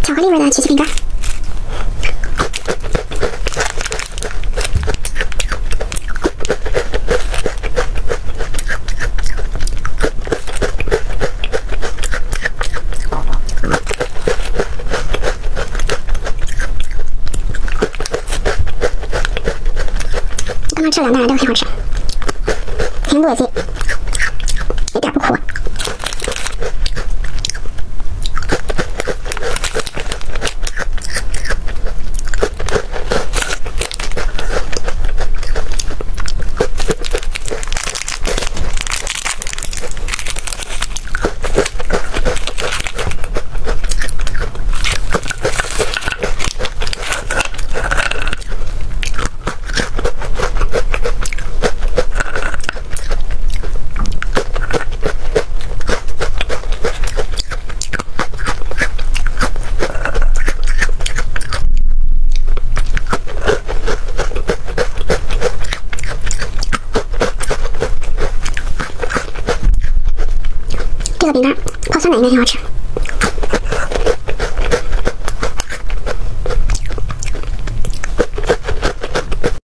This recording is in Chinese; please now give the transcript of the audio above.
巧克力味的曲奇饼干。刚刚吃了2袋都很好吃，甜度也低，一点不苦。这个饼干泡酸奶应该很好吃。